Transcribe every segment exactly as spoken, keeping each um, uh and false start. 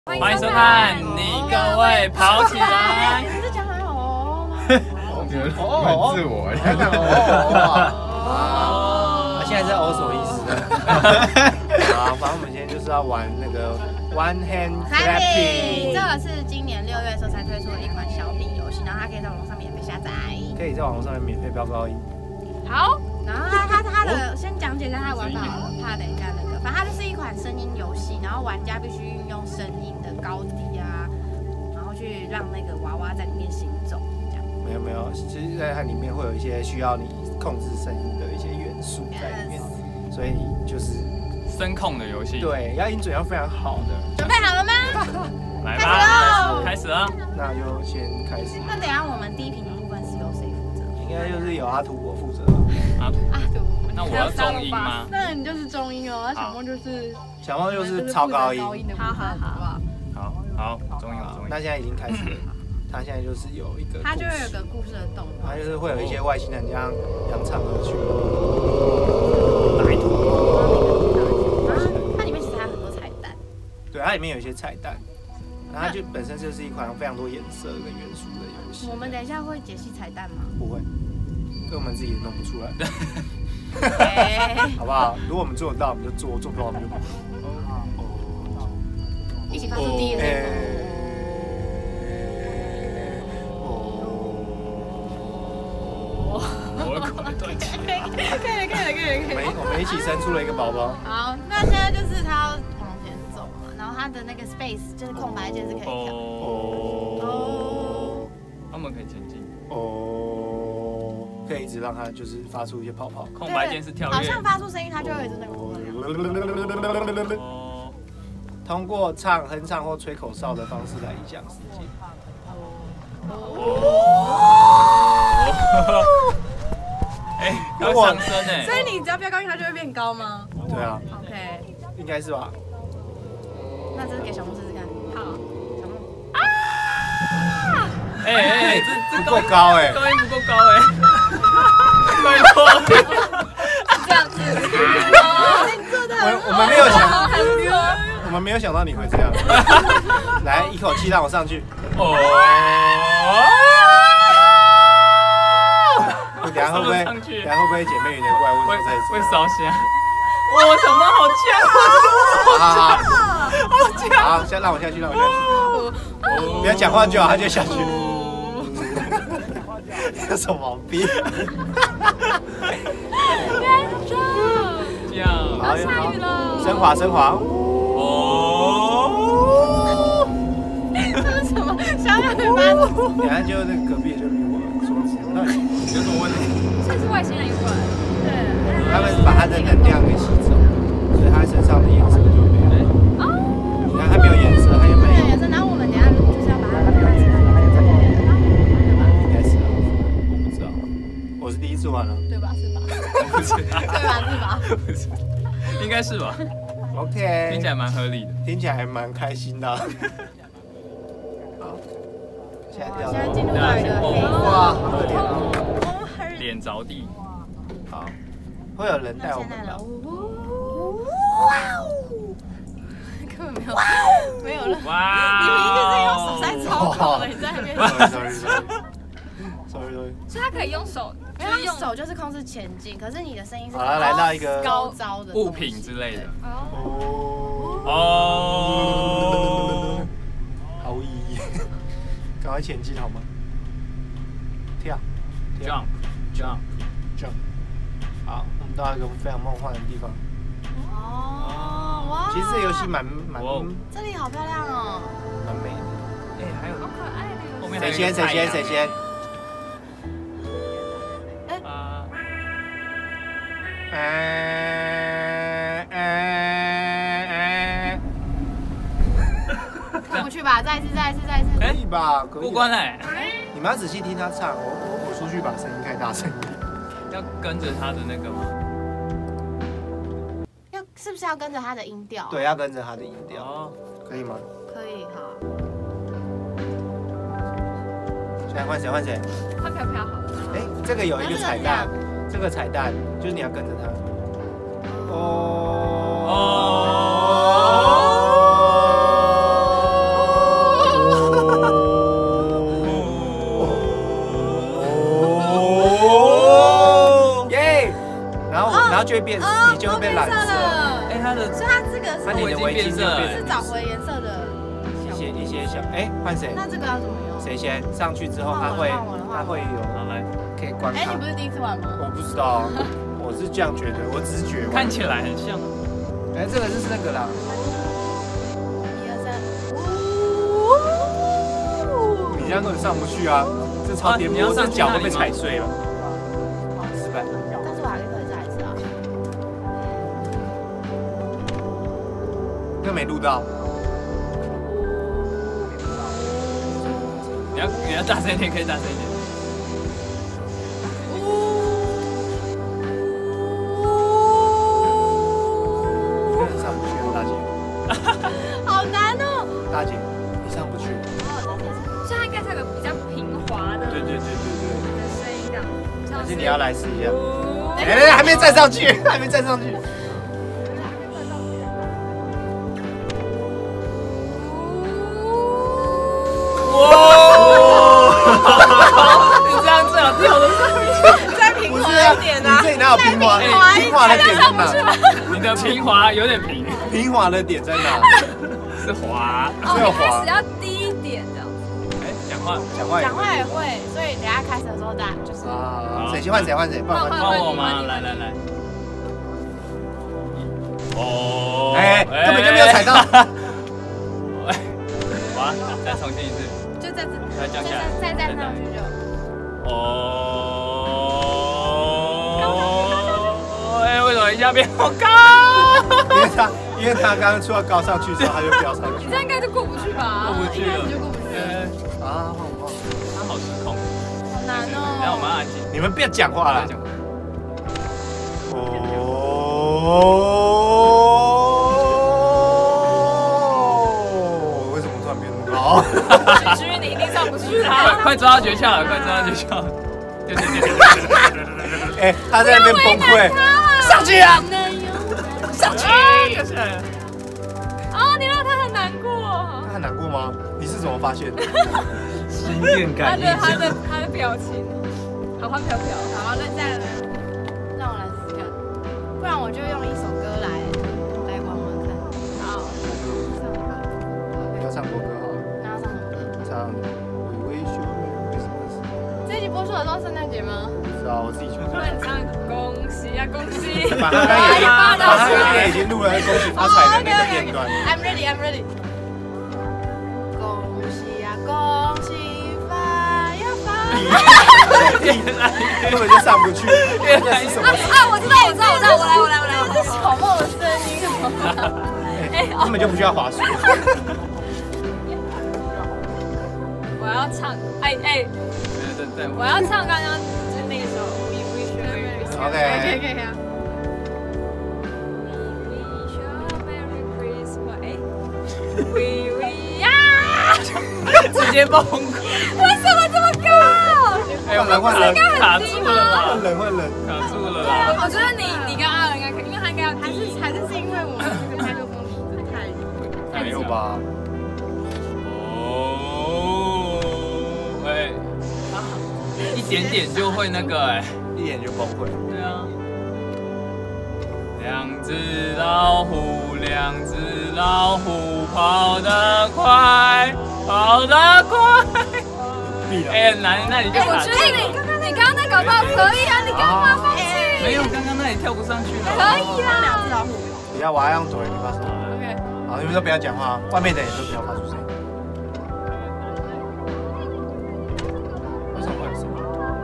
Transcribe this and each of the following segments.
欢迎收看，你各位跑起来！ 你是讲还好哦。 我觉得很自我， 还敢哦哦。现在在哦什么意思？啊，反正我们今天就是要玩那个 One Hand Clapping。 这个是今年六月的时候才推出的一款小品游戏，然后它可以在网络上免费下载， 可以在网络上面免费飙高音。 好，然后它它它的先讲解一下它的玩法好了，怕等一下那个，反正它就是一款声音游戏，然后玩家必须运用声音的高低啊，然后去让那个娃娃在里面行走，这样。 没有没有，其实在它里面会有一些需要你控制声音的一些元素在里面，所以就是声控的游戏。 对，要音准要非常好的。 准备好了吗？ 来吧，开始了。 那就先开始。 那等一下我们低频的部分是由谁负责？ 应该就是由阿土我负责。 阿土阿土。 那我要中音吗？ 那你就是中音哦，那小梦就是小梦就是超高音。 好好好， 好好中音中音。 那现在已经开始了，他现在就是有一个， 他就会有个故事的动画， 他就是会有一些外星人这样扬长而去。 哪一图？ 它里面其实还有很多彩蛋。 对，它里面有一些彩蛋，然后它就本身就是一款非常多颜色跟元素的游戏。 我们等一下会解析彩蛋吗？ 不会，因为我们自己也弄不出来。 欸、 好不好？如果我们做得到，我们就做；做不到，我们就一起发出第一个声音。 我的口断气。 可以可以可以可以。 我们我们一起生出了一个宝宝。 好，那现在就是他要往前走嘛，然后他的那个 space 就是空白键是可以调。 哦。他们可以前进。哦。 可以一直让它就是发出一些泡泡。 空白键是跳跃。 好像发出声音，它就会一直那个。 通过唱、哼唱或吹口哨的方式来影响时间。 哎，要上升哎。 所以你只要飙高音，它就会变高吗？ 对啊。 OK。 应该是吧。 那这是给小梦试试看。好，小梦。 啊！哎哎，这这不够高哎， 高音不够高哎。拜托， 这样子， 我我们没有想，我们没有想到你会这样。来，一口气让我上去。哦。你等下会不会？等下会不会姐妹有点过来问说在会烧香？哇，小猫好强！ 好好好强！好，先让我下去，让我下去。不要讲话就好，他就下去。有什么毛病？ 这样， 好，下雨了， 升华升华。 哦。 这是什么？小鸟尾巴？ 等下就那个隔壁就比我说，那有什么问题？ 这是外星人过来，对， 他们把他的能量给吸走，所以他身上的颜色就没有。哦。你看他没有颜色，他也没有颜色。 然后我们等下就是要把它放在身上。 我是第一次玩了， 对吧？是吧？ 不是， 对吧？是吧？ 不是，应该是吧 ？OK， 听起来蛮合理的， 听起来还蛮开心的。好，现在掉。 现在进入到一个黑哇，好可怜哦， 脸着地。 好，会有人带我们的。 哇哦！根本没有，没有了。哇！你明明就是用手在操控的，你在那边。 Sorry Sorry Sorry。 所以他可以用手。就是用手就是控制前进，可是你的声音是好了，来到一个高招的物品之类的。 哦哦， 毫无意义，赶快前进好吗？跳 ，jump jump jump， 好，我们到一个非常梦幻的地方。 哦，哇！ 其实这游戏蛮蛮， 这里好漂亮哦， 蛮美的。 哎，还有好可爱的游戏。 谁先？谁先？谁先？哎哎哎！ 过不去吧，再一次，再一次，再一次。 可以吧？可以。 过关嘞！ 你们要仔细听他唱，我我我出去把声音开大声一点。 要跟着他的那个吗？ 要是不是要跟着他的音调？ 对，要跟着他的音调。哦，可以吗？ 可以，好。 现在换谁？换谁？ 换飘飘好了。 哎，这个有一个彩蛋。这个彩蛋就是你要跟着他。哦。 就会变， 哦， 你就会变蓝色。 哎，它的所以它这个是它你的围巾就变是找回颜色的一些一些小，哎，换谁？ 那这个要怎么用？ 谁先上去之后，它会它会有， 好来， 可以观哎， 看。 你不是第一次玩吗？ 我不知道，我是这样觉得，我直觉。 看起来很像。 哎，这个就是那个啦。 一二三， 你这样根本上不去啊！这超颠簸，这脚都被踩碎了。失败。 但是我还可以再一次啊。 又没录到。 你要你要大声一点，可以大声一点。 根本上不去啊，大姐。 好难哦。 大姐，你上不去。 所以它应该是个比较平滑的对对对对对。 声音感， 还是你要来试一下？哎，还没站上去，还没站上去。 你这样最好跳得上去， 再平滑一点啊！ 你这里哪有平滑？平滑的点在哪？ 你的平滑有点平， 平滑的点在哪？ 是滑。 哦，一开始要低一点这样子。 哎，讲话讲话讲话也会，所以等下开始的时候，大家就是啊，谁先换谁换谁，换换。 换我吗？来来来。哦， 哎，根本就没有踩到。 哎，哇，再重新一次。 就在这， 再降下来， 再再站上去就。 哦，哎，为什么一下变好高？ 因为他，因为他刚刚出到高上去之后，他就飙上去。 你这样应该就过不去吧？ 过不去了， 就过不去了。 啊，好棒！ 他好失控， 好难哦。 然后我们要安静， 你们不要讲话了。哦，为什么突然变那么高？ 徐你一定上不去快啦！ 快抓到诀窍了，快抓到诀窍了！对对对对对。 哎，他在那边崩溃，上去啊！ 上去，掉下来了。 哦，你让他很难过。 他很难过吗？你是怎么发现的？ 心电他感应的他的他的表情，好换飘飘。 好，那再来，让我来试试看，不然我就用一首歌来来玩玩看。好，唱歌， 要唱国歌好了， 那要唱什么歌？ 唱《We Wish You Merry Christmas》。 这一集播出的时候圣诞节吗？ 不知道，我自己选的。 乱唱恭喜呀恭喜！ 把他刚也，把他刚也已经录了恭喜发财的那个片段。 I'm ready, I'm ready。恭喜呀恭喜发呀发！ 根本就上不去，这是什么？ 啊，我知道我知道我知道，我来我来我来， 这是小梦的声音。 哎，根本就不需要滑鼠。 我要唱，哎哎， 对对对， 我要唱刚刚就是那首 We Wish You Merry Christmas。 OK， 可以可以可以啊。 We wish you a Merry Christmas。哎，We we 呀， 直接崩溃。 为什么这么高？ 哎，我们换人卡住了啦， 换人换人， 卡住了啦。 我觉得你你跟阿伦应该可以，因为他应该要还是还是是因为我们这个麦克风太没有吧？ 哦，哎，一点点就会那个哎， 一眼就崩溃。 对啊。两只老虎，两只老虎，跑得快，跑得快。 必然。 哎，难，那你就哎，我卡住觉得你了。 刚刚你刚刚那搞不好可以啊，你干嘛放弃？ 没有，刚刚那里跳不上去了。 可以啦， 两只老虎。 等一下我还用左一发手。 OK。 好，你们都不要讲话，外面的人都不要发出声音。为什么会有声音？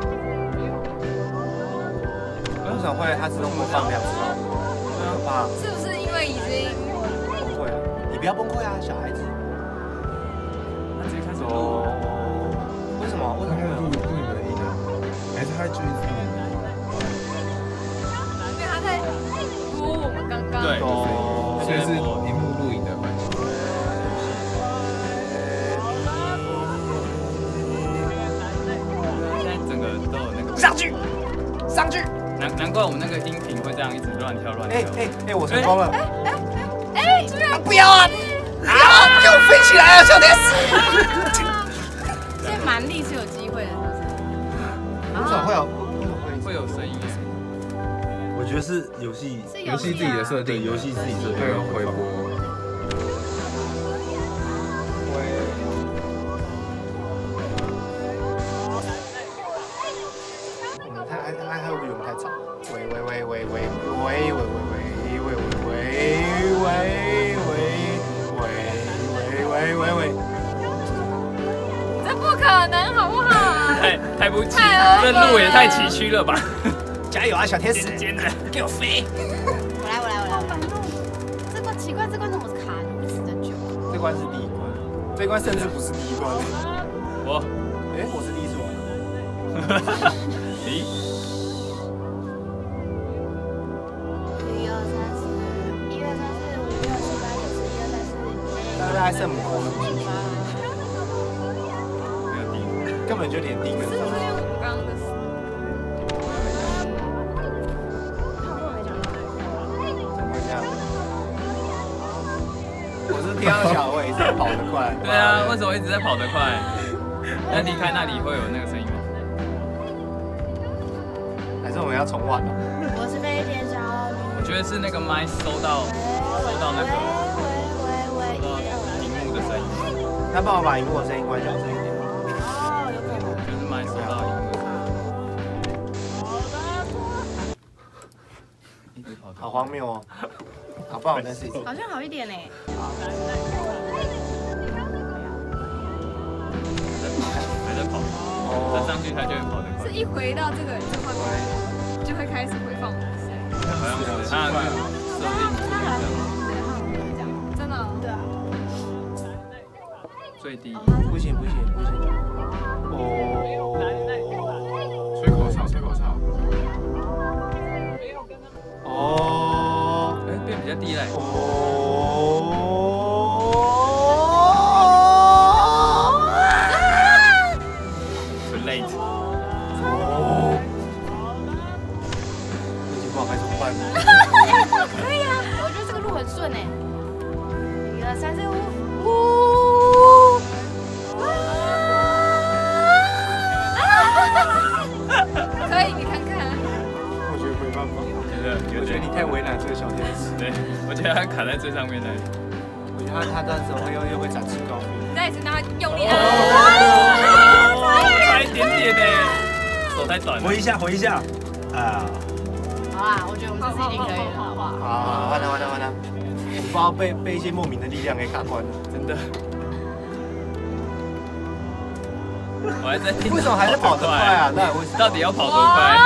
为什么会它自动播放两次？可怕。 是不是因为已经？ 不会，你不要崩溃啊，小孩子。 那直接开始哦。为什么？为什么他录录你们的音啊？还是他就是你们？ 因为他在播我们刚刚。 对哦， 所以是荧幕录影的关系。 现在整个都有那个上去，上去。 难难怪我们那个音频会这样一直乱跳乱跳。 哎哎哎，我成功了。 哎，居然不要啊！啊，给我飞起来啊，小天使！ 所以蛮力是有机会的，是不是？ 为什么会有？为什么会？ 会有声音。 我觉得是游戏， 是游戏自己的设定， 对游戏自己设定会有回播。 我们太还还还会不会我们太吵？喂喂喂喂喂喂喂喂喂喂喂喂喂喂喂喂喂！ 这不可能，好不好？ 太太不崎， 太这路也太崎岖了吧！ 加油啊，小天使！ 尖尖的，给我飞！ 我来我来我来我来。这关奇怪，这关怎么卡如此的久？ 这关是第一关，这关甚至不是第一关。 我， 哎，我是第一次玩。 咦？ 一二三四，一二三四五六七八九十，一二三四五六七八大概圣母沟的进去， 没有第一。 根本就连第一个都是不是用我刚刚的？ 怎么会这样？我是听到小伟一直跑得快。 对啊，为什么一直在跑得快？那离开那里会有那个声音吗？ 还是我们要重玩？ 我是飞天小女。 我觉得是那个麦收到收到那个收到荧幕的声音， 那帮我把荧幕的声音关小声一点。 哦，有可能。 就是麦收到荧幕的声音。一直跑， 好荒谬哦！好，不然我再试一次。 好像好一点呢。 还在跑，再上去它就会跑得快是。一回到这个这画面，就会开始回放模式。 好像是它的设定不一样， 真的哦？ 对啊。 最低。 不行不行不行！哦， 吹口哨，吹口哨。 哦， 哎，变比较低嘞。 哦。 Too late。 哦。已经不知道该怎么办了。 可以啊，我觉得这个路很顺哎。一二三四五，呜！ 可以，你看看。 我觉得没办法， 觉得我觉得你太为难这个小天使。 对，我觉得它卡在最上面那里。 我觉得他他到时候又又会展翅高飞。 再一次让他用力啊！ 差一点点呢，手太短了。 回一下，回一下，啊， 好啊，我觉得我们这次一定可以的，好不好？ 啊，完了完了完了！我不知道被被一些莫名的力量给卡关了。 真的。我还在听。 为什么还是跑得快啊？那为什么？ 到底要跑多快？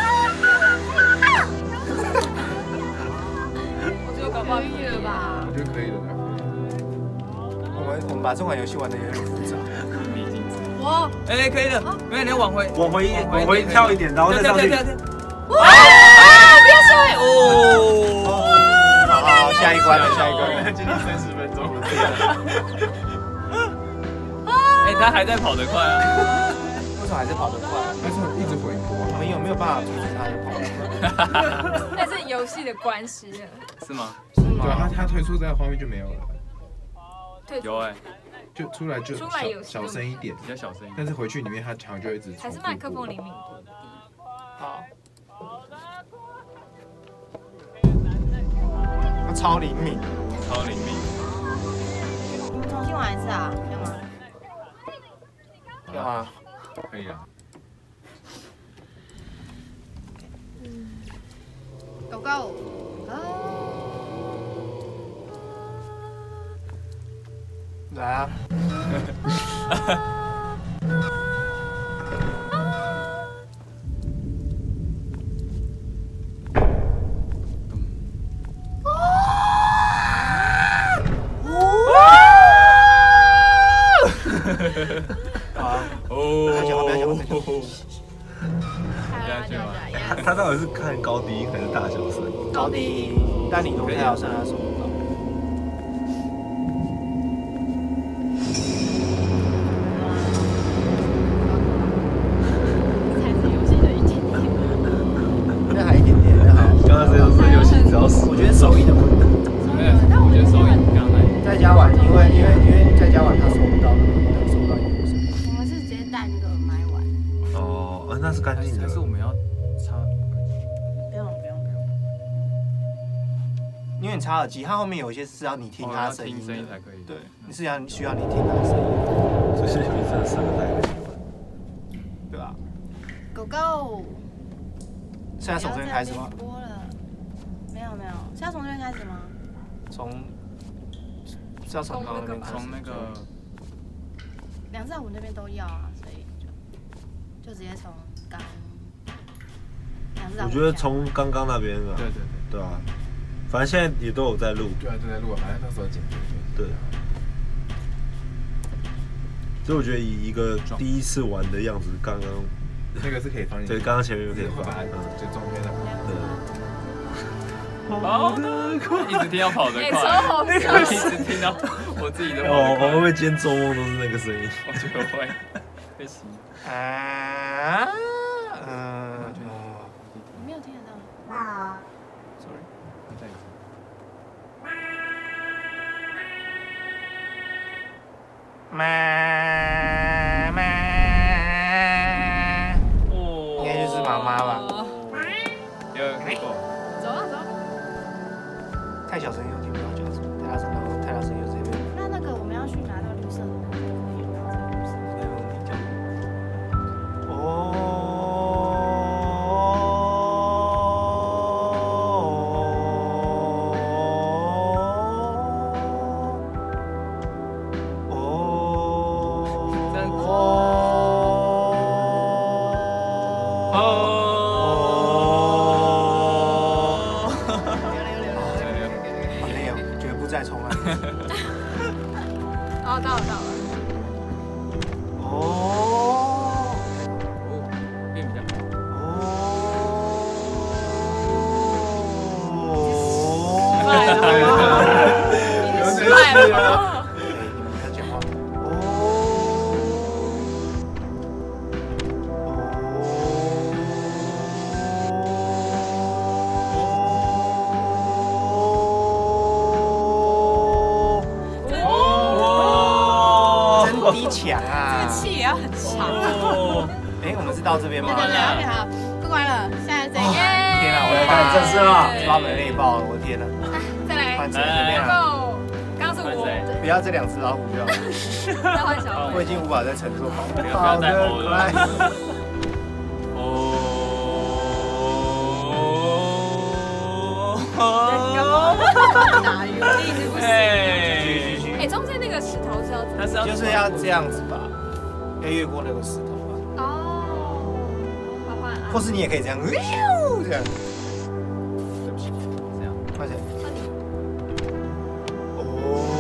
我觉得搞不好可以了吧？ 我觉得可以的。 我们我们把这款游戏玩的有点复杂。 秘境之我哎，可以的，没有你要往回， 往回一往回跳一点，然后再上去。 哇！不要摔哦！ 好好，下一关了，下一关了。 经历三十分钟。 哎，他还在跑得快啊！ 为什么还是跑得快？ 但是一直回播我们有没有办法阻止他的跑得快？ 那是游戏的关系了。 是吗？ 对啊，他他退出这个画面就没有了， 对， 有哎， 就出来就出来有小小声一点， 比较小声一点。 但是回去里面他好像就一直重复还是麦克风灵敏度低。 好。他超灵敏， 超灵敏。 我们重新玩一次啊，可以吗？ 干嘛？ 可以啊。 Go go！ 来啊！啊！哦！不要讲话，不要讲话，不要讲话。 他到底是看高低音还是大小声？ 高低音，但你如果太小声，他收不到。 才是游戏的一点点。 那还一点点，那好。 刚刚这种是游戏，只要我觉得手艺的困难。 但我觉得收音刚刚那在家玩，因为因为因为在家玩，他收不到，他收不到音乐声。 我们是直接带那个麦玩。 哦，呃，那是干净的。 还是我们要插？ 不用不用不用。 因为你插耳机，它后面有一些是要你听它的声音听声音的， 才可以。 对，你是要需要你听它的声音， 所以是有一阵适合戴耳机吗？ 对吧？ 狗狗， 现在从这边开始吗？ 播了，没有没有，是要从这边开始吗？ 从是要从刚刚那边开始， 从那个梁兆武那边都要啊，所以就就直接从刚。 我觉得从刚刚那边啊， 对对对对啊，反正现在也都有在录， 对啊，都在录啊，反正到时候剪辑就对。所以我觉得以一个第一次玩的样子，刚刚那个是可以放进去， 对，刚刚前面有可以点放， 把它就中间的。 跑得快，一直听到跑得哎， 快， 超好笑。 一直听到我自己的跑哦， 得快。 我会不会今天做梦都是那个声音？ 我觉得会，会行。 啊，嗯， 你没有听得到。 Sorry，你再一次。 妈妈， 哦， 应该就是妈妈吧？ 有有看过。 走啊走。 太小声又听不到叫什么，太大声又太大声又直接被那那个我们要去拿到绿色的那个，可以拿这个绿色的。 没问题讲。哦。 哦，到了到了。 哦， 变比较好。 哦， 失败了，你失败了。 哎，你们不要讲话。哦，真低强啊！ 这个气也要很长。 哎，我们是到这边吗？ 对对对 ，OK 好，过关了，现在这个。 天哪，我要看正式了， 抓门内爆了，我天哪！ 再来换成这边啊！ ，Go！刚刚是我， 不要这两只老虎就好， 再换小我已经无法再承受跑不要再吼了快！ 哦。 打鱼，一直不行。 哎， 哎，中间那个石头是要怎么？ 它是要就是要这样子吧，要越过那个石头吧， 哦，好换啊。 或是你也可以这样，这样。对不起， 这样。 快点。 换你。 哦。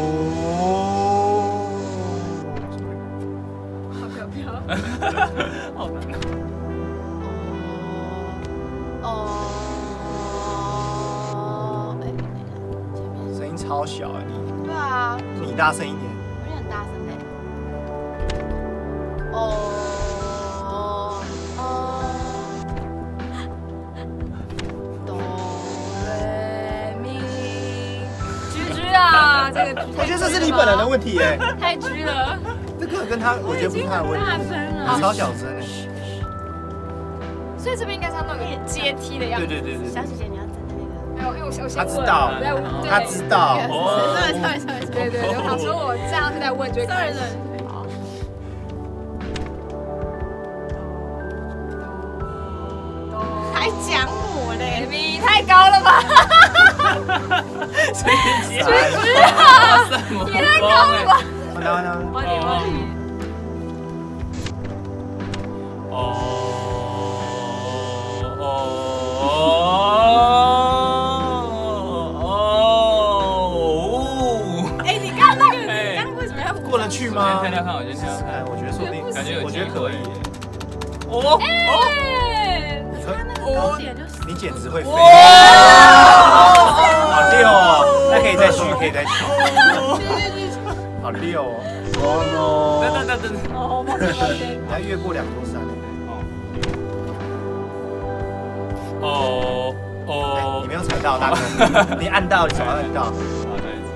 好飘飘。 好难啊。 哦。哎，等一下，前面。 声音超小啊，你对啊， 你大声一点。 有点大声哎。哦。哦。哆来咪。 居居啊，这个我觉得这是你本人的问题哎， 太居了， 这个跟他，我觉得不是他的问大题， 声了。 你超小声哎。 所以这边应该是要弄个阶梯的样子。 对对对对对， 小姐姐，你要站在那个。 没有，因为我我先问他知道我在问对他知道。 哦。sorry sorry sorry 对对对，我想说我这样子在问就会开始。好。 还讲我嘞？ 你太高了吧？ 所以结居居啊，你太高了吧？ 完了完了， 换你换你。 哦哦哦！ 哎，你刚刚那个，你刚刚为什么要过得去吗？ 我先跳跳看，我先跳跳看。 哎，我觉得说不定， 感觉有我觉得可以。 哦哦！ 哎， 他那个高点就是。 你简直会飞！好溜哦，那可以再续，可以再续。好溜哦！ 哦等等等等等。 哦，抱歉抱歉。 你要越过两座山。 哦哎， 哦你没有踩到，大哥，你按到，你手要按到。 好，再一次。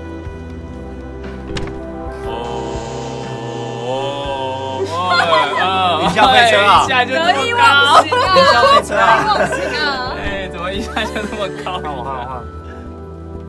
哦哦！ 云霄飞车啊一下就这得意么高。 忘形啊！ 云霄飞车啊！ 忘形啊！ 哎，怎么一下就这么高？ 换我，换我，换我。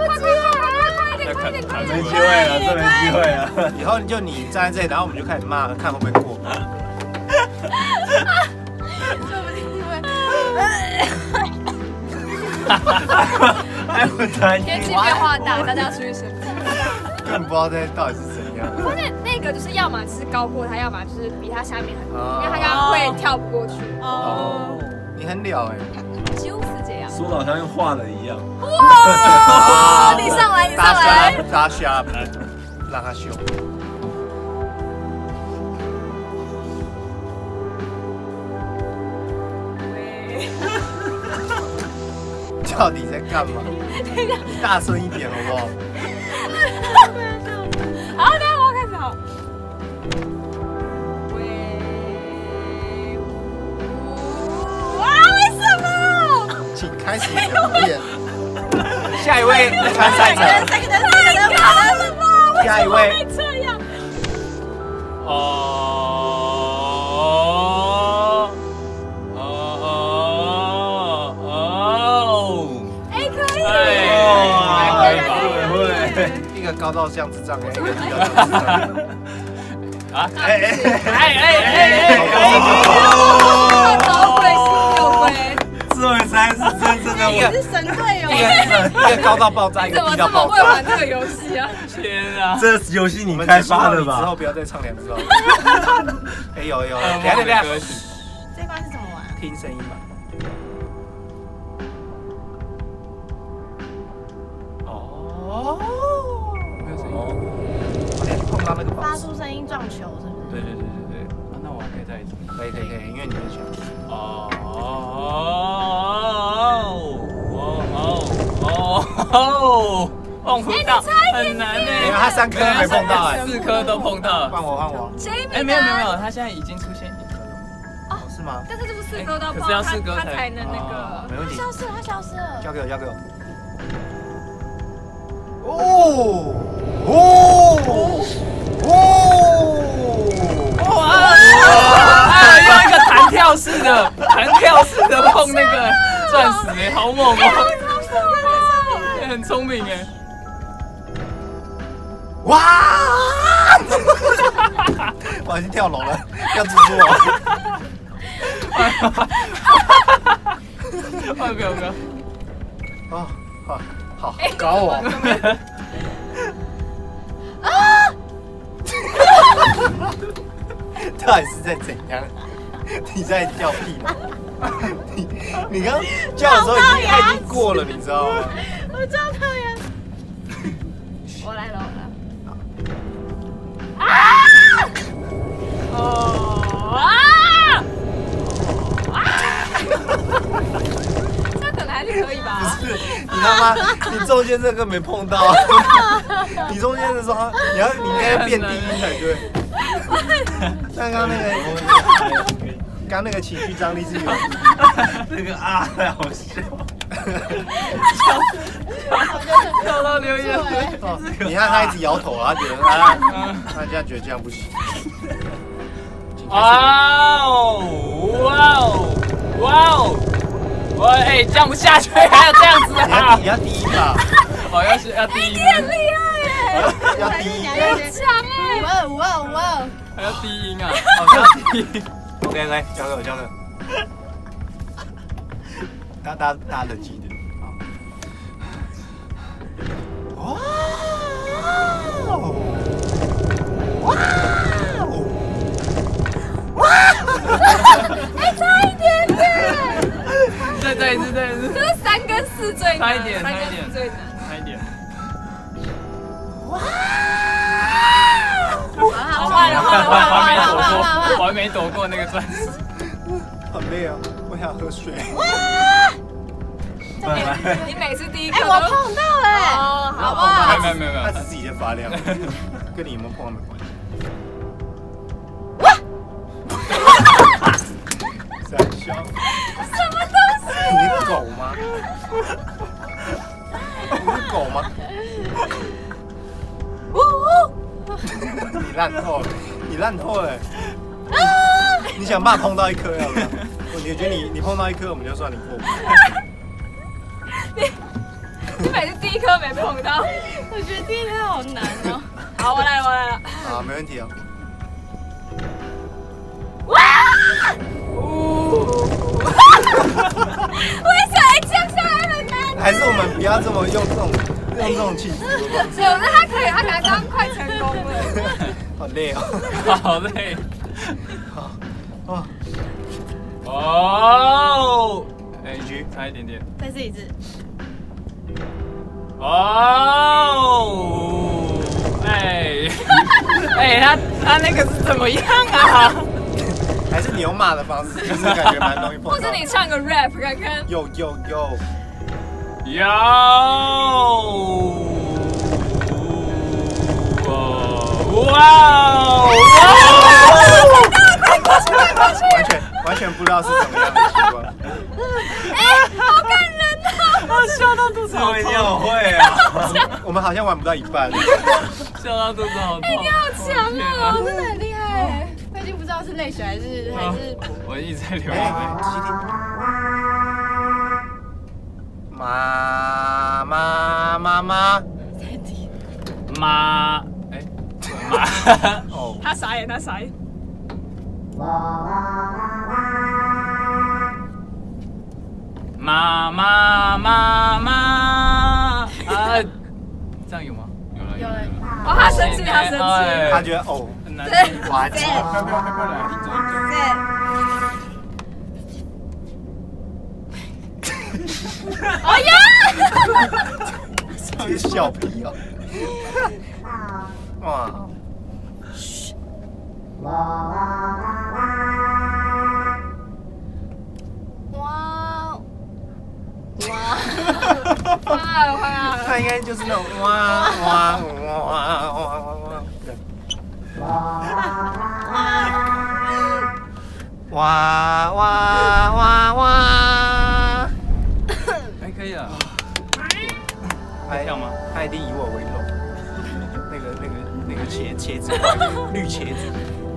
快快快一点快一点快一点！ 没机会了，这没机会了。 以后就你站在这里，然后我们就开始骂，看会不会过。 说不定会。 还不担天气变化大，大家要注意身体。 根本不知道这到底是怎样。 发现那个就是要么是高过他，要么就是比他下面很低，因为他刚刚会跳不过去。 哦，你很了哎， 就是这样。 说的好像用画的一样。 哇！你上来，你上来。 大虾，让他秀。到底在干嘛？你大声一点好不好？ 好，等下我要开始好。喂，哇，为什么？ 请开始表演。下一位参赛者。 太高了吧？ 下一位。 会这样？ 哦。 高到像智障哎，一个低到像智障。 啊！哎哎哎哎哎哎！高贵是有贵， 智慧才是真正的我。 是神队友。 一个高到爆炸，一个低到爆炸。 怎么这么会玩这个游戏啊？ 天啊！ 这游戏你开发的吧？ 之后不要再唱两次了。哎有有，等下等下。 这关是怎么玩？ 听声音吧。哦。碰到那个发出声音撞球是不是？ 对对对对对，啊，那我还可以再一次。 可以可以可以，因为你很强。 哦哦哦哦哦！碰不到，很难呢。 因为他三颗都没碰到哎， 四颗都碰到。 换我换我。 哎，没有没有没有，他现在已经出现一颗了。 哦，是吗？ 但是就是四颗都碰， 可是要四颗他才能那个。 没问题。 消失了，他消失了。 交给我，交给我。哦哦哦！ 哇！啊，用一个弹跳式的，弹跳式的碰那个钻石哎，好猛哦！很聪明哎。 哇！我已经跳楼了，要蜘蛛我。换表哥。 哦，好，好高哦。啊！到底是在怎样？你在叫屁吗？你你刚叫的时候已经他已经过了，你知道吗？ 我叫他呀！我来了，我来了。啊！哦啊！ 啊！这可能还是可以吧？ 不是，你他妈，你中间这个没碰到，你中间的时候，你要你应该变低音才对。刚刚那个，刚那个情绪张力是有， 那个啊，太好笑， 笑到流眼泪。 你看他一直摇头啊，觉得他他现在觉得这样不行。 哇哦哇哦哇哦！我哎降不下去，还要这样子啊！ 你要低音吧？ 哦，要是要低音。 你很厉害耶！ 要低音， 很强哎！ 五二五二五二， 还要低音啊！ 哦，要低音。OK OK，交给我，交给我。大家大家大家冷静一点。哇哦！哇哦！哇！ 哎，差一差一点，差三个一点， 最难。 差一点。 好， 换了换了我还没躲换了换了换了过，我还没躲过那个钻石。 很累啊，我想喝水。 你每次第一哎， 颗都我碰到哎， 哦， 好不好吧。 好？ 没有没有没有它是自己在发亮，跟你有没有碰到没关系。在笑。 什么东西？ 你是狗吗？你是狗吗？ 呜呜！ 你烂透了，你烂透了。你想办法碰到一颗要不要？我觉得你你碰到一颗，我们就算你过。 你每次第一颗没碰到。 我觉得第一颗好难哦。 好，我来了，我来了。 好，没问题啊。 为什么降下来很难？ 还是我们不要这么用这种用这种气质， 有的他可以，他刚刚快成功了。 好累哦。 好累。 好，哦， 哦，哎继续差一点点。 再试一次。 哦，哎，哎，他他那个是怎么样啊？ 还是你用骂的方式，就是感觉蛮容易碰到。 或者你唱个 rap 看看。 有有有， 有，哇哇！ 完全完全不知道是怎么样的习惯。 好感人哦！ 我笑到肚子好你痛， 好会啊！ 我们好像玩不到一半。 笑到肚子好痛。 你好强哦，真的很厉害。 我已经不知道是泪水还是还是我一直在流哎， 眼七弟，妈妈妈妈， 泪。妈，哎，妈， 哦， 他傻眼，他傻眼。 妈妈妈妈啊，这样有吗？有了有了哦，他生气，他生气。 他觉得哦， 很难听。 滑稽。 不要不要不要来，你走你走。 哎呀！ 这是笑皮哦。哇， 哇哇！ 哇哇！ 他应该就是那种哇哇哇哇哇哇，对。哇哇哇哇！ 哎，可以了。 还跳吗？ 他一定以我为荣。那个那个那个茄茄子，绿茄子，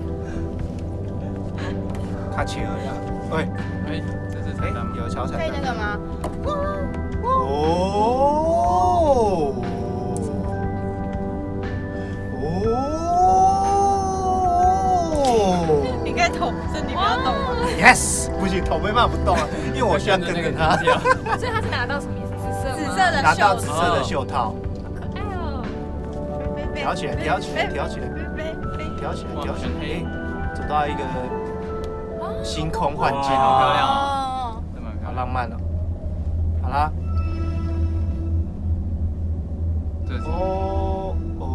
他切了呀。喂， 哎，这是哎彩蛋吗？ 有小彩蛋可以那。个吗？ 哦哦你可以头身体不要动吗？ ，yes，不行，头没办法不动啊，因为我需要跟着他， 所以他是拿到什么颜色？紫色吗？ 紫色的拿到袖子， 紫色的袖套， 哎呦， 挑起来，挑起来，挑起来，挑起来，挑起来，走到一个星空幻境好漂哦， 亮哦， 这蛮漂亮。 好浪漫哦。好啦， 这是哦哦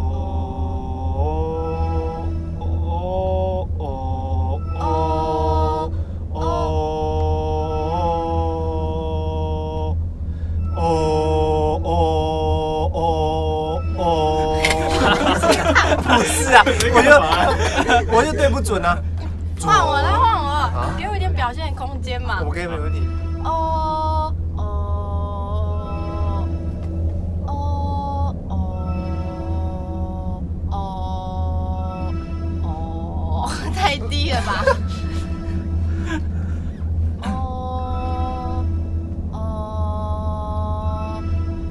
哦哦哦哦哦哦哦哦，不是啊，我就我就对不准啊。 换我了，换我啊了，给我一点表现空间嘛。 我可以没问题。 哦哦哦哦哦哦，太低了吧？哦哦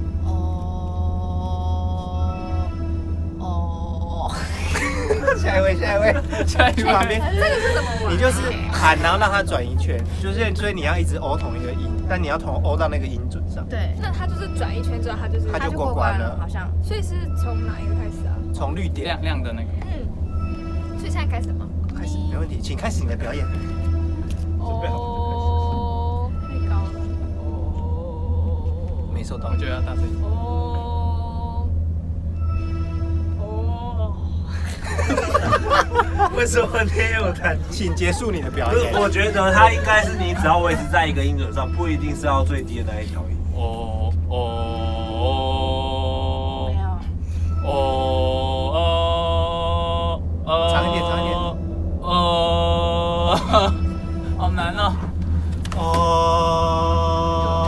哦哦， 下一位，下一位， 下一去旁边。 这个是什么玩？ 你就是喊，然后让它转一圈，就是所以你要一直欧同一个音，但你要同欧到那个音准上， 对， 那他就是转一圈之后，他就是， 他就过过关了关了，好像。 所以是从哪一个开始啊？ 从绿点亮亮的那个。 嗯，所以现在开始吗？ 开始，没问题，请开始你的表演。 哦， 太高了。 没没收到我。觉得要大声一点。 哦哦， 为什么你也有弹？ 请结束你的表不是， 演。 我觉得它应该是你只要维持在一个音准上，不一定是要最低的那一条音。 哦哦没有， 哦哦哦， 长一点长一点哦，好难哦。 哦，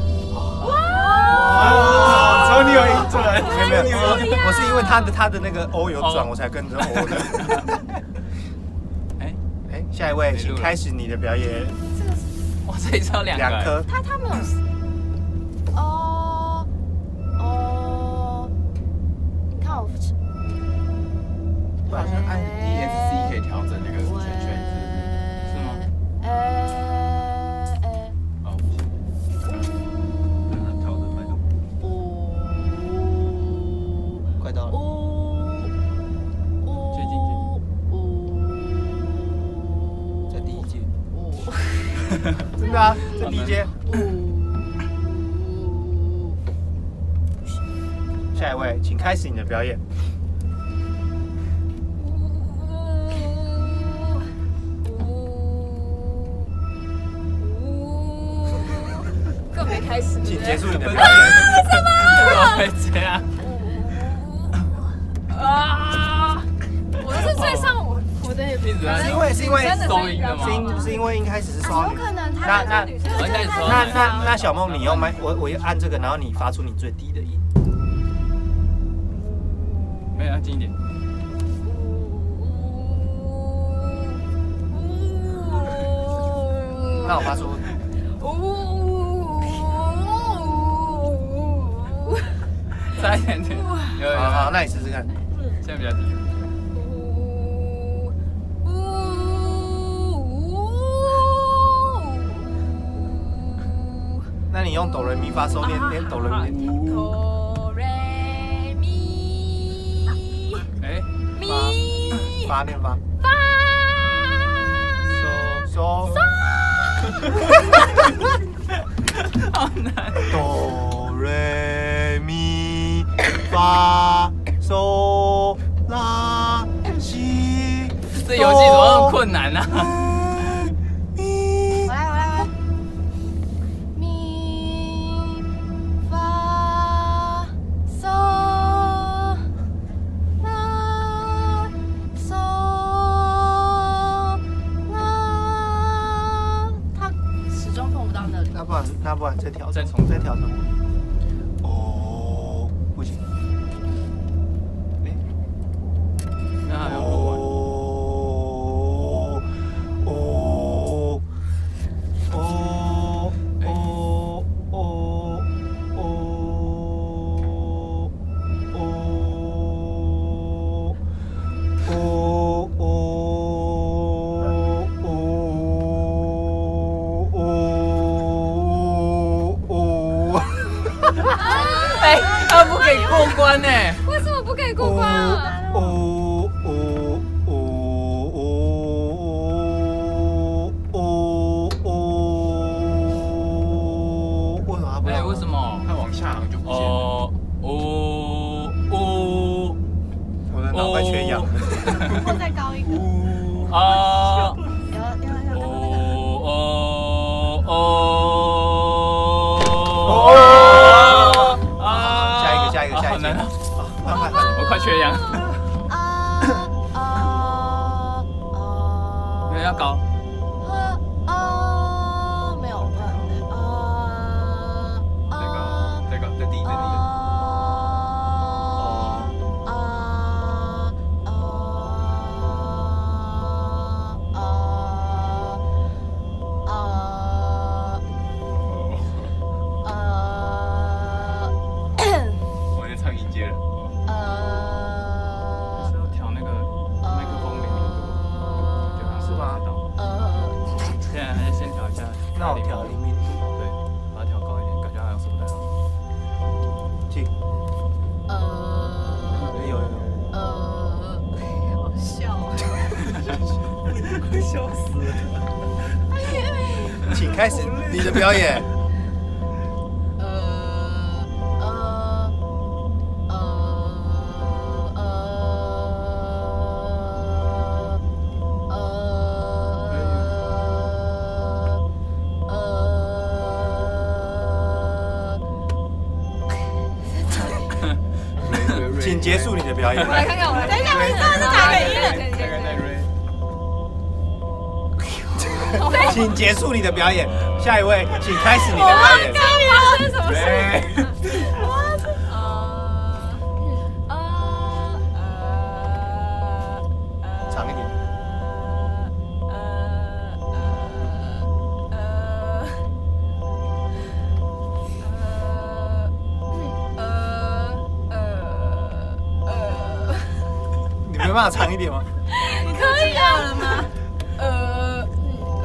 只有你有音准， 没有没有，我是因为他的他的那个 O 有转，我才跟着 O 的。 哎， 哎，下一位，请开始你的表演。 哇，这里只有两个。 两颗。 他他没有。哦哦，你看我。 好像按 E S C 可以调整那个圈圈是吗？ 呃呃。 哦，不行， 调整麦克风。 快到了。 接近在第一阶。真的啊，在第一阶。下一位，请开始你的表演。 更没开始。 请结束你的表演。 怎么会这样？ 啊！我是最上我我的也一直在是因为是因为真的收音的吗是因是因为一开始是双语。 有可能他那那我应该说那那那小梦，你用麦，我我按这个，然后你发出你最低的音。 没有，要近一点。 那我发出。 差一点点。有有好好，那你试试看。 现在比较低。 那你用哆来咪发嗦念念哆来咪。 哆来咪哎， 咪发念发。 发嗦。 好难。 哆来咪发嗦拉西。 这游戏怎么那么困难呢？ 我来我来我来。咪发嗦拉嗦拉，他始终碰不到那里。 那不然那不然再调整， 再重再调整。哦，不行。哎。 那还有哦哦哦哦哦哦哦哦哦。 哎，他不给过关呢。 为什么不可以过关啊？ 哦哦哦哦哦哦！为什么他不哎， 让？ 为什么？ 它往下好像就不见了。 哦哦哦我的脑快缺氧了。 再高一个。 啊！ 有有有刚刚那个。 哦哦哦！ 啊！ 下一个，下一个，下一个。 好难啊！ 快快快！ 我快缺氧。 啊啊啊！ 没有要高。 啊没有啊啊！ 再高，再高，再低，再低。 啊啊啊啊啊！ 我在唱音阶了。 是要调那个麦克风灵敏度，对啊， 是吗？ 现在还是先调一下。 那我调灵敏度。 对，把它调高一点，感觉好像收不太好。 进。 呃有有有。 呃，好笑。 快笑死了！ 请开始你的表演。 呃。 请结束你的表演。 我来看看，我来等一下，我知道是哪个音了。 请结束你的表演。下一位，请开始你的表演。 这是什么事？ 长一点。你没办法长一点吗？ 可以啊了吗？ 呃呃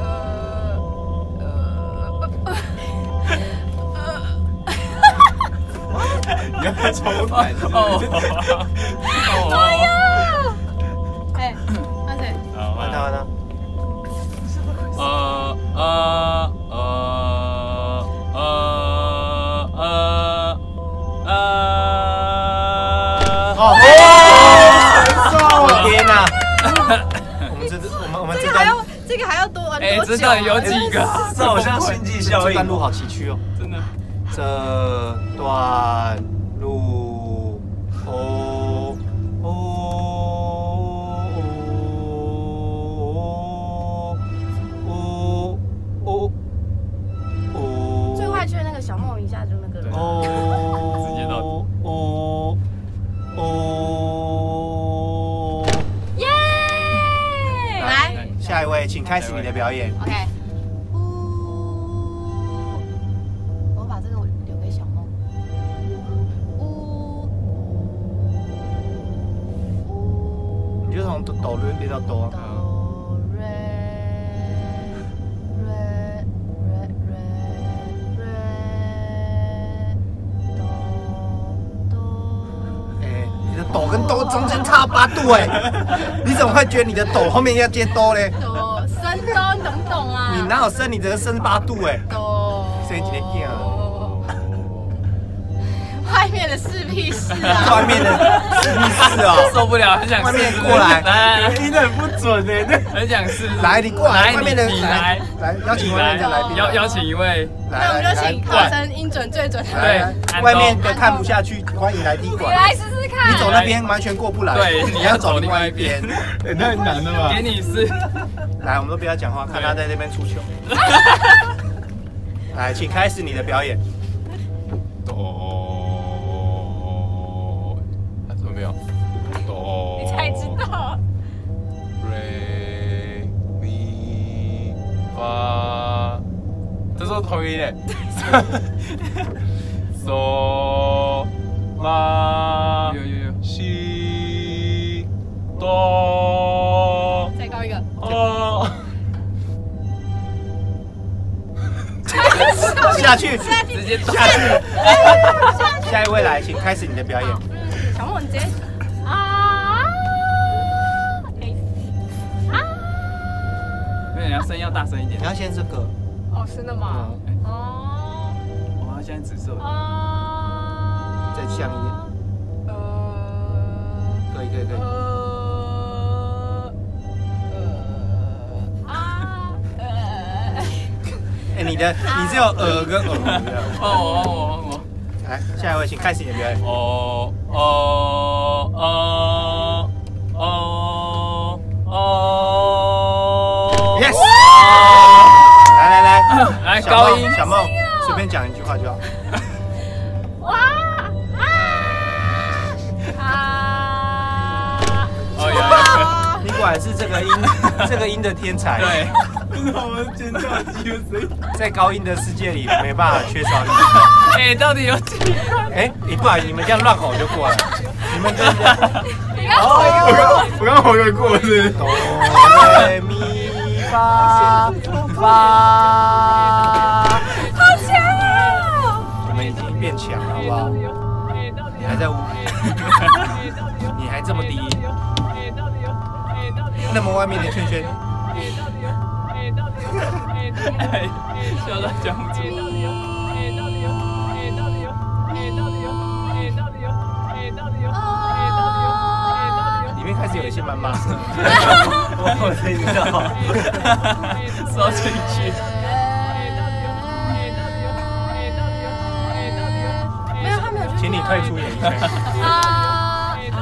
你要不要重来？ 哦哦， 哎，那谁？ 完他完他。 呃呃呃呃呃呃哦，我天哪！我们这我们我们这段这个还要这个还要多玩哎， 多久？ 这到底有几个？ 这好像星际效应这段。路好崎岖哦。 真的。 这段路，哦哦哦哦哦最坏去的那个小梦一下就那个了。 哦， 直接到底哦哦， 耶！ 来下一位，请开始你的表演。 ，OK。呜，我把这个留给小梦。呜呜。 你就从哆来练到哆。 哆瑞瑞瑞瑞瑞哆哆。 哎，你的哆跟哆中间差八度哎，你怎么会觉得你的哆后面要接哆嘞？ 哆升哆，你懂不懂啊？ 你哪有升？你只是升八度哎。 哆。 生几个囝啊？ 外面的是屁事啊！ 外面的是屁事哦。 受不了，很想试外面过来来， 听得很不准哎， 很想试。 来，你过来， 来外面的你来， 来邀请外面的来宾。 邀邀请一位， 那我们就请来考生音准最准的。 来来对外面的看不下去，欢迎来踢你馆。 来试试看。 你走那边完全过不来， 对你要走另外一边。 也太难了吧给？你试。 来，我们都不要讲话，看他在那边出球。来，请开始你的表演。 哆，他怎么没有？哆， 你才知道。 瑞咪发，这是同音耶。嗦拉有有有， 西哆再高一个。 哦。 下去， 直接下去。下一位来，请开始你的表演。 小梦，你直接啊！哎啊！ 没有，你要声音要大声一点你。要先这个， 哦，真的吗？ 嗯， 哦哇，现在紫色。 啊！ 再像一点。 呃可以，可以，可以。 呃呃啊呃。 哎，你的，你只有耳跟耳这样。 哦哦哦来，下一位，请开始你的表演。 哦哦哦哦哦哦。 Yes。来来来， 来小高音， 梦小梦，随便讲一句话就好。 哇啊啊！ 哦有有。 你果然是这个音这个音的天才。 对， 我们尖叫鸡的声音。 在高音的世界里没办法缺少你。 哎，到底有几个？ 哎，你不然你们这样乱吼就过来了。你们真的。 你看我我刚我刚好有过是。 哆来咪发发。 好强哦！ 我们已经变强了，好不好？你还在，你还这么低，那么外面的圈圈。 哎，笑到讲不出。 里面开始有一些谩骂声。 我听到。 说进去。 没有，他没有去。 请你退出演艺圈。 啊！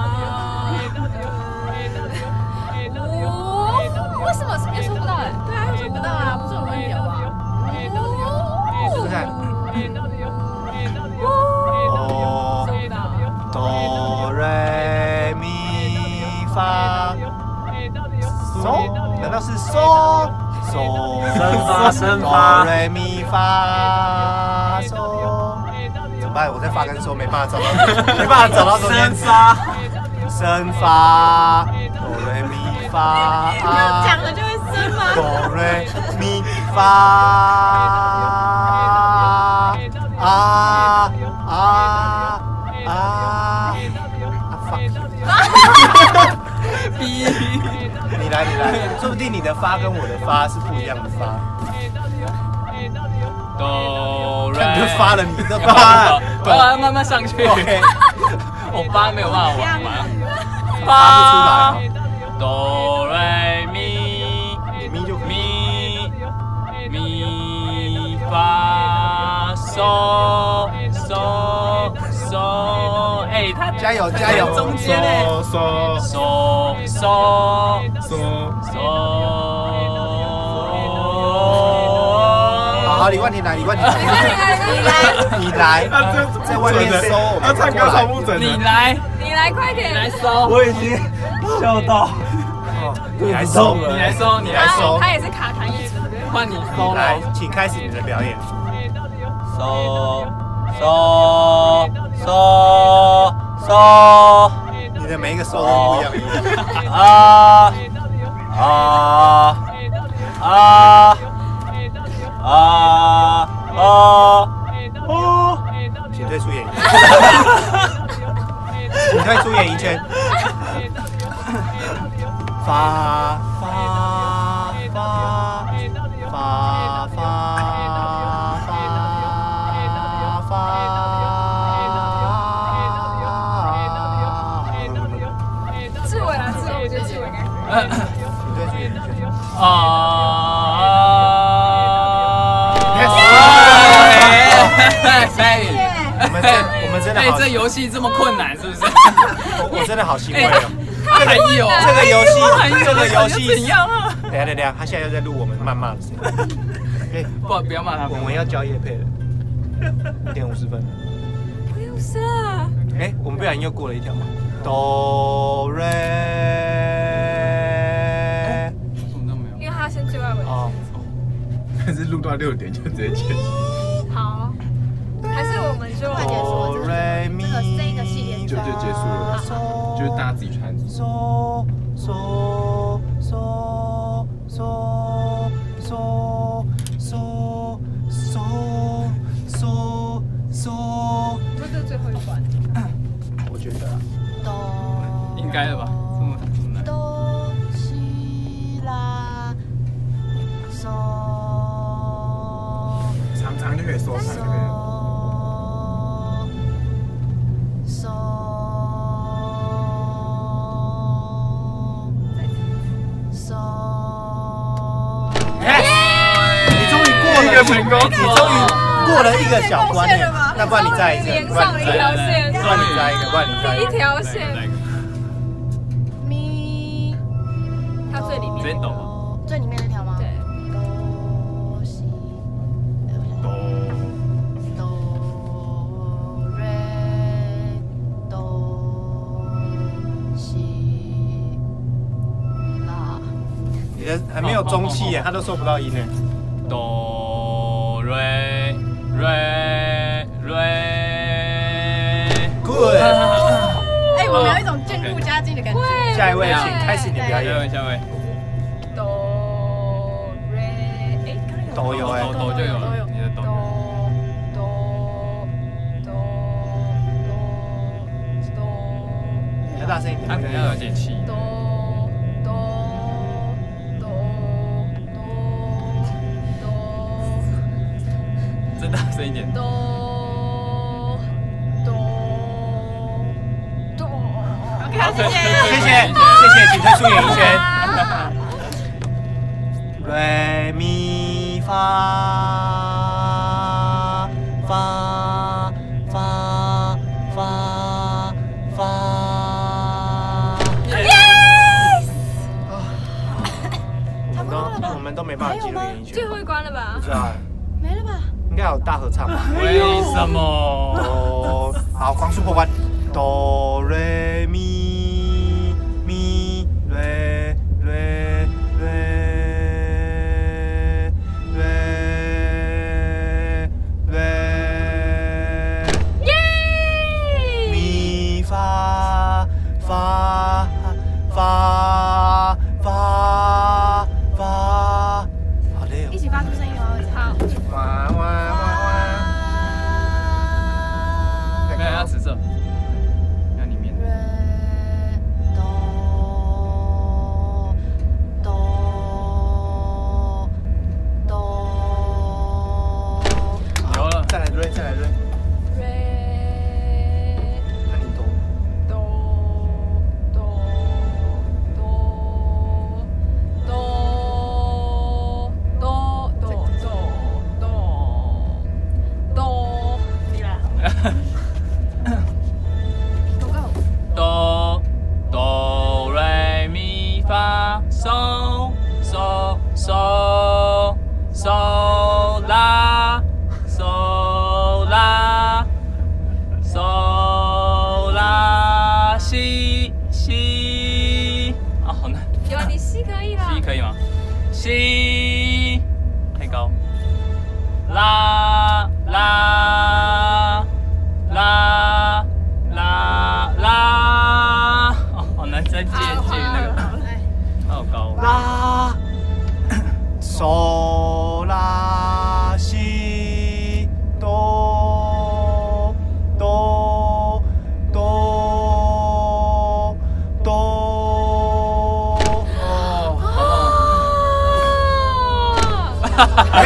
嗦？难道是嗦嗦生发生发哆瑞咪发嗦？怎么办？我在发跟嗦没办法找到，没办法找到中间生发生发哆瑞咪发讲了就会生吗？ 哆瑞咪发啊啊啊啊 fuck！ 逼， 你来你来，说不定你的发跟我的发是不一样的发。 哆瑞， 你就发了你的发， 我要慢慢上去。 OK， 我发没有办法玩完。 发不出来。 哆瑞咪咪就咪咪发嗦嗦嗦，哎，他加油加油！ 中间嘞， 嗦嗦嗦嗦嗦。 好，李冠廷来，李冠廷来，你来，在外面搜， 他唱歌超不准的。 你来， 你来快你来点， 搜， 我已经笑到， 你来搜， 你来搜，你来搜， 他也是卡痰也是。 换你搜来了。， 请开始你的表演。 搜搜搜搜你的每一个搜都不一样。 啊啊啊啊啊哦！ 请退出演艺圈。请退出演艺圈。发发发发发发发。 志伟啊，志伟，我觉得志伟应该可以。 请退出演艺圈。 啊！可以。 我们真我们真的哎， 好， 这游戏这么困难，是不是？ 我我真的好欣慰哦。 还有这个游戏，这个游怎戏， 样啊？ 等下等下，他现在又在录我们谩骂的声音。哎， 不，不要骂他。 我们要交业配了，一点五十分。 不用杀。 哎，我们不小心又过了一条。哆瑞。 什么都没有。 因为他先最外围。 哦， 但是录到六点就直接剪。 好，还是我们就快结束了， 哆瑞咪， 这个这一个系列就就结束了，就是大家自己穿。 嗦嗦嗦嗦嗦嗦嗦嗦嗦。 不是最后一关。 我觉得。 应该的吧？这么这么难。 哆西拉嗦常常就可以收场，就可以。 嗦嗦。 你终于过了一个成功， 你终于过了一个小关了，那不然你再一个， 连不然上一你再一个， 条线， 不然你再一个，不然你再一一个。 条线， 咪， 它最里面。 直接抖。 最里面那条吗？ 对。 哆西哆哆瑞哆西拉。 你的还没有中气耶，他都收不到音呢。 哆瑞瑞瑞。 Good。 哎，我们有一种渐入佳境的感觉。 下一位，请开始你的表下一位， 演。 下一位。 哆瑞，哎，刚刚有都有哎， 抖就有了，你的抖。 哆哆哆你要大声一点。 他可能要有点气。 哆哆哆哆哆再大声一点。 哆哆哆。 OK，谢谢。 谢谢谢谢，请退出演艺圈。瑞咪发发发发发。我们都我们都没办法进入演艺圈最。后一关了吧不？知道哎， 没了吧？ 应该有大合唱吧？ 为什么？ 哆，好，光速破关，哆瑞咪咪瑞发发发，好累哦一。起发出声音哦，好。 哇哇哇哇！ 没有要紫色，要里面。 哆哆哆。 有了， 再来瑞，再来瑞。 瑞那你哆。 哆哆哆哆哆哆哆哆，你来。 哆哆瑞咪发嗦嗦嗦嗦啦嗦啦嗦啦西西啊，好难， 有啊，你西可以啦。 西可以吗？西太高，啦啦啦啦啦，哦，好难再接接那个，好高。 拉嗦拉西哆哆哆哆。哦，哎，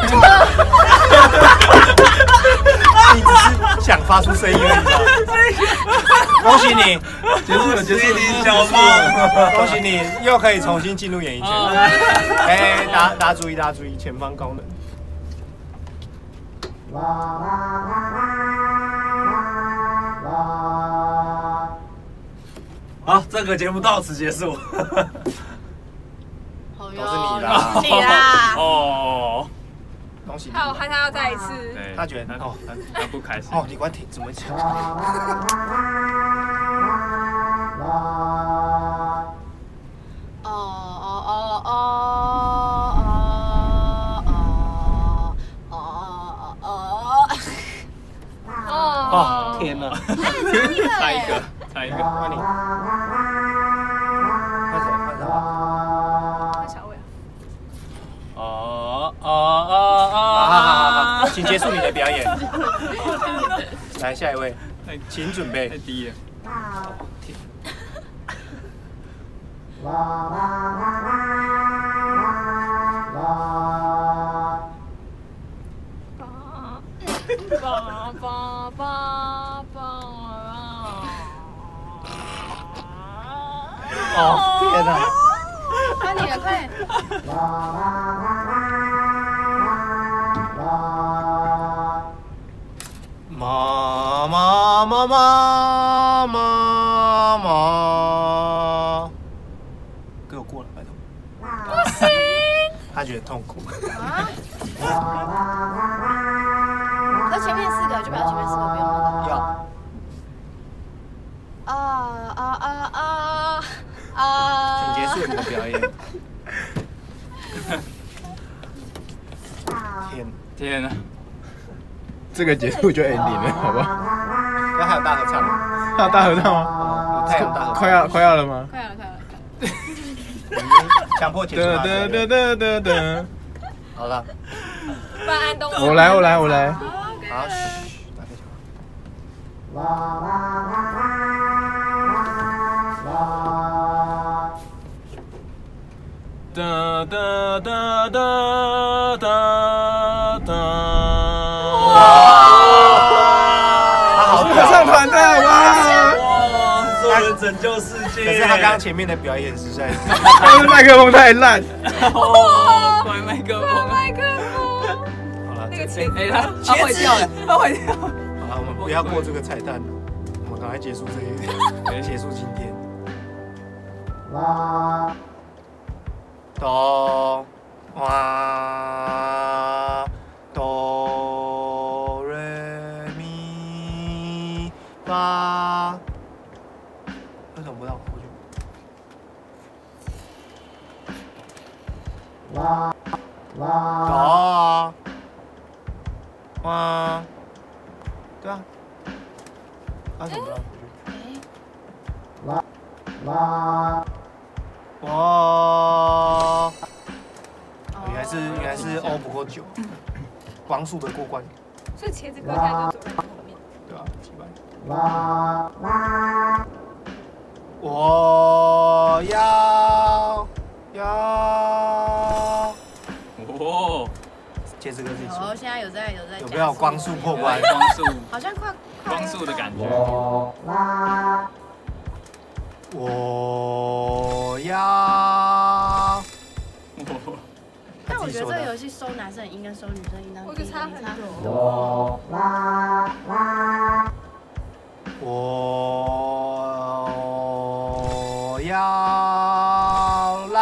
你只是想发出声音而已吧？恭喜你， 结束了，结束了， 小梦， 恭喜你又可以重新进入演艺圈。哎，大家大家注意，大家注意，前方高能。 好，这个节目到此结束。 都是你啦都是你啦。 哦， 恭喜你！ 还有害他要再一次。 对， 他觉得他哦他他不开心。 哦，李冠廷怎么讲？ 哦哦哦哦哦哦哦哦哦。 哦，天哪！ 差一个，差一个， 那你换谁？换谁？ 换小魏啊。 哦哦哦好好好好哦好，请结束你的表演。来，下一位，请准太备。 低了。 爸爸爸爸。 哦，天哪！ 换你了，快点。 妈妈妈妈妈妈，给我过来，拜托。 不行。 他觉得痛苦。 可前面四个就表示前面四个不用那个。 要。 啊啊啊啊啊！ 请结束你的表演。天， 天哪！ 这个结束就 ending 了，好不好？ 那还有大合唱吗？ 还有大合唱吗？ 哦，有太阳大合唱。 快要快要了吗？ 快了，快了，快了。 强迫结束他噔噔噔噔噔噔。 好了， 不然安东。 我来我来我来。 好，嘘，大家哒哒哒哒哒哒。 他好合唱团的哇！ 哇，制作人拯救世界。 可是他刚刚前面的表演实在是， 但是麦克风太烂。 哦，关麦克风。 麦克风。 好了， 那个茄子。 哎，他他会掉了，他会掉。 好了，我们不要过这个彩蛋，我们赶快结束这一，结束今天。哆哇哆瑞咪发，为什么不让我过去？哆哇，对啊，为什么不让我过去？ 我原来是原来是欧不够久，王数的过关， 所以茄子哥现在就走在你后面。 对啊，几百。我要要， 哦， 茄子哥自己说， 哦，现在有在有在有没有光速破关？ 光速好像快光速的感觉。 我要。 但我觉得这个游戏收男生音跟收女生音， 我觉得差很多。 我要啦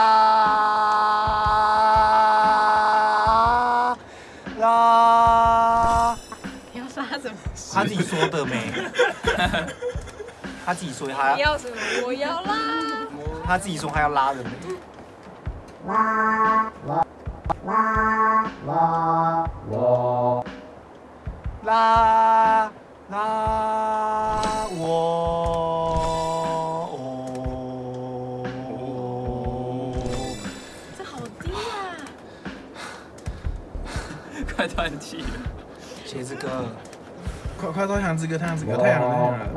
啦， 你要杀什么？ 他自己说的没？他自己说他你要什么？我要啦。 他自己说他要拉的没？拉拉我哦， 这好低啊！ 快断气了。 茄子哥， 快快到太阳之歌，太阳之歌，太阳了，太阳了。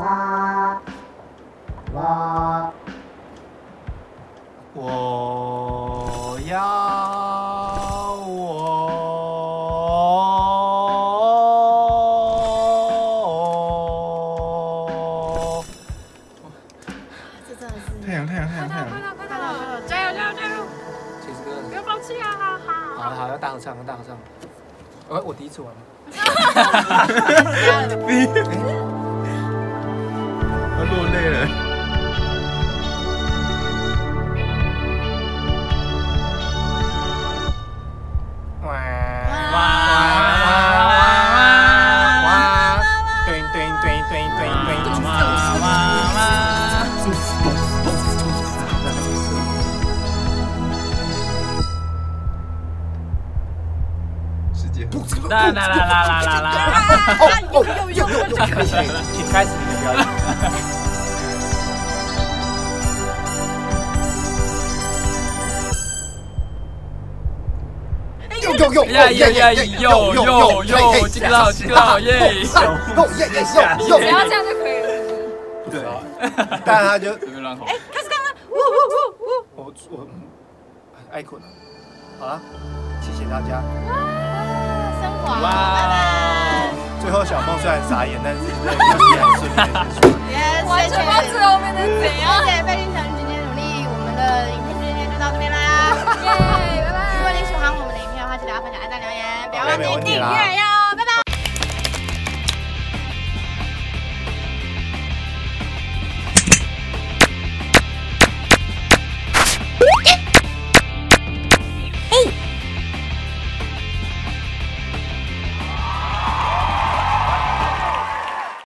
我要我， 这真的是太阳，太阳，太阳，太阳。 快到快到快到！加油加油加油！ 茄子哥， 不要放弃啊！好好好了好了，大合唱，大合唱。我我第一次玩吗？ 我落泪了。 哇哇哇！对对对对对对！ 哇哇哇！ 世界。 啦啦啦啦啦啦啦！ 哦哦，又又又又！请开始你的表演。呦呦呦！ 呀呀呀！哟哟哟！金老金老耶！ 呦耶耶耶呦！ 只要这样就可以了。 对，但他就随便乱吼。 开始干了！呜呜呜呜！ 我我爱困了。好了，谢谢大家。 升华， 哇！ 最后小梦虽然傻眼，但是这个游戏还顺利的结束了。 完全不知道最后面是怎样。 谢谢费力小今天努力，我们的影片今天就到这边啦。 耶，拜拜。 如果你喜欢我们的影片的话，记得要分享、按赞、留言，不要忘记订阅哟。